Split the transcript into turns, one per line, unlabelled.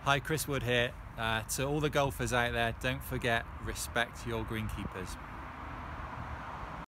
Hi, Chris Wood here. To all the golfers out there, don't forget, respect your greenkeepers.